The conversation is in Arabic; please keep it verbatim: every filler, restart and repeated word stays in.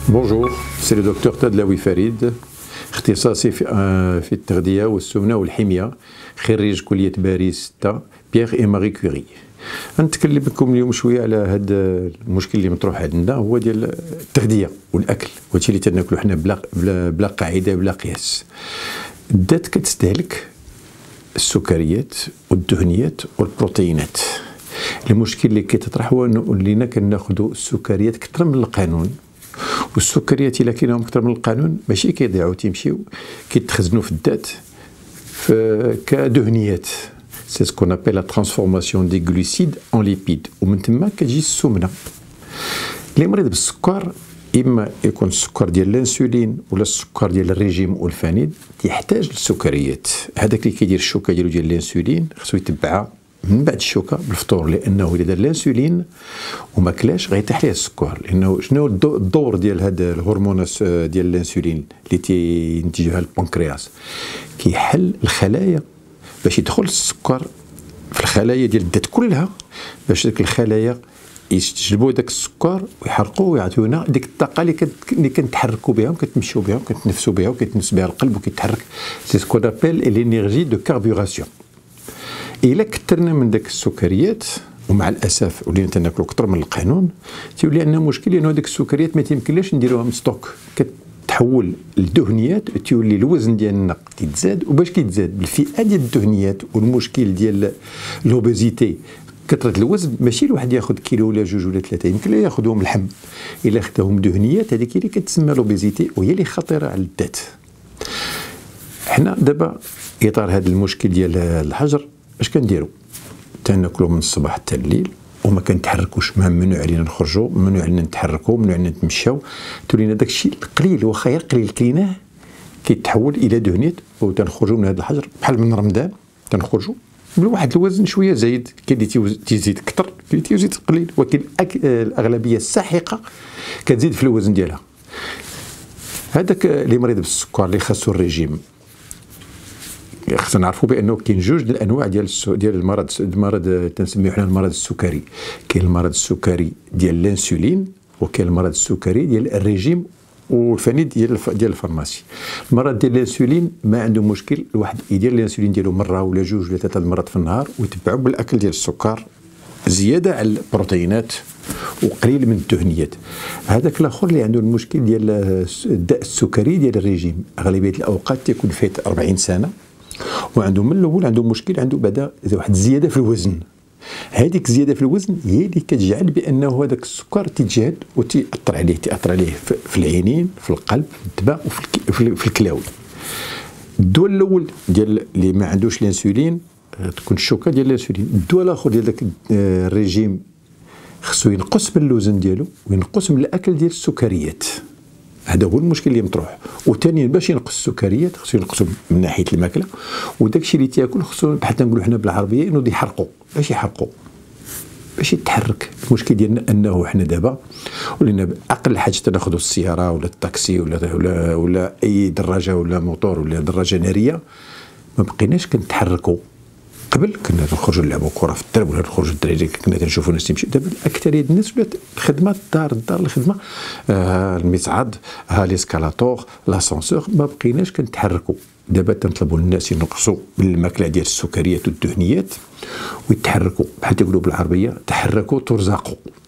بونجور، سي لو دكتور تدلاوي فريد، اختصاصي في في التغذية والسمنة والحمية، خريج كلية باريس ستة بيير اي ماري كوري. غنتكلم لكم اليوم شوية على هذا المشكل اللي مطروح عندنا، هو ديال التغذية والأكل، وهادشي اللي تناكلو حنا بلا بلا, بلا قاعدة بلا قياس. الذات كتستهلك السكريات والدهنيات والبروتينات. المشكل اللي كيتطرح هو اننا كناخذوا السكريات كثر من القانون، والسكريات الا كاينهم اكثر من القانون ماشي كيضيعوا، تيمشيو كيتخزنوا في الذات كدهنيات. سي سكون ابل لا ترانسفورماسيون دي غلوسيد اون ليبيد، ومن تما كتجي السمنه. اللي مريض بالسكر اما يكون السكر ديال الانسولين ولا السكر ديال الريجيم والفانيد يحتاج للسكريات. هذاك اللي كيدير الشوكه ديالو ديال الانسولين خصو يتبعها من بعد الشوكه بالفطور، لانه اذا دار الانسولين وما كلاش غيطيح ليه السكر. لانه شنو الدور ديال هذا الهرمون ديال الانسولين اللي تينتجها البنكرياس؟ كيحل الخلايا باش يدخل السكر في الخلايا ديال الذات كلها، باش ديك الخلايا يستجلبوا داك السكر ويحرقوه ويعطيونا ديك الطاقه اللي اللي كنتحركوا بها وكتمشيو بها وكتنفسوا بها وكيتنفس بها القلب وكيتحرك. سي سكون ابل لينيرجي دو كاربوراسيون. الا كثرنا من داك السكريات، ومع الاسف ولينا تناكلوا كثر من القانون، تيولي عندنا مشكل، لانه ديك السكريات ما تيمكنلاش نديروها من ستوك، كتحول للدهنيات، تيولي الوزن ديالنا تيتزاد. وباش كيتزاد بالفئه ديال الدهنيات، والمشكل ديال لوبيزيتي كثره الوزن، ماشي الواحد ياخذ كيلو ولا جوج ولا ثلاثه، يمكن لا ياخذهم لحم. الا خداهم دهنيات هذيك اللي كتسمى لوبيزيتي، وهي اللي خطيره على الذات. حنا دابا اطار هذا المشكل ديال الحجر اش كنديروا؟ تناكلوا من الصباح حتى الليل وما كنتحركوش، ممنوع علينا نخرجوا، ممنوع علينا نتحركوا، ممنوع علينا نتمشاو. تولينا داك الشيء القليل، واخا غير قليل كليناه كيتحول الى دهنيات، وتنخرجوا من هذا الحجر بحال من رمضان. تنخرجوا بواحد الوزن شويه زايد، كاين اللي تيزيد كثر، كاين اللي تيزيد قليل، ولكن الاغلبيه الساحقه كتزيد في الوزن ديالها. هذاك اللي مريض بالسكر اللي خاصو الريجيم، خصنا نعرفوا بانه كاين جوج ديال الانواع ديال ديال المرض المرض تنسميوه حنا المرض السكري. كاين المرض السكري ديال الانسولين، وكاين المرض السكري ديال الريجيم والفانيد ديال ديال الفارماسي. المرض ديال الانسولين ما عنده مشكل، الواحد يدير الانسولين ديالو مره ولا جوج ولا ثلاثه المرات في النهار، ويتبعوا بالاكل ديال السكر زياده على البروتينات وقليل من الدهنيات. هذاك الاخر اللي عنده المشكل ديال الداء السكري ديال الريجيم، اغلبيه الاوقات تيكون فات أربعين سنه، وعنده من الاول عنده مشكل، عنده بعدا واحد الزياده في الوزن. هذيك الزياده في الوزن هي اللي كتجعل بانه هذاك السكر تيتجهد وتيأثر عليه، تيأثر عليه في العينين، في القلب، في الدماغ، وفي الكلاوي. الدواء الاول ديال اللي ما عندوش الانسولين تكون الشوكه ديال الانسولين. الدواء الاخر ديال داك الريجيم خصو ينقص من الوزن ديالو وينقص من الاكل ديال السكريات. هذا هو المشكل اللي مطروح. وثانيا باش ينقص السكريات خصو ينقصوا من ناحيه الماكله، وداك الشيء اللي تياكل خصو بحال تنقولوا حنا بالعربيه انه يحرقوا. باش يحرقوا؟ باش يتحرك. المشكل ديالنا انه حنا دابا ولينا اقل حاجه تناخذوا السياره ولا الطاكسي ولا ولا ولا اي دراجه ولا موتور ولا دراجه ناريه، ما بقيناش كنتحركوا. قبل كنا نخرجوا نلعبوا كره في الدرب ولا نخرجوا الدراري كنا تنشوفوا الناس تمشي. دابا الاكثريه ديال الناس ولات الخدمه الدار الدار الخدمه، آه المصعد، ها ليسكالاتور، لاسانسور، ما بقيناش كنتحركوا. دابا تنطلبوا الناس ينقصوا من الماكله ديال السكريات والدهنيات ويتحركوا، بحال تيقولوا بالعربيه تحركوا ترزقوا.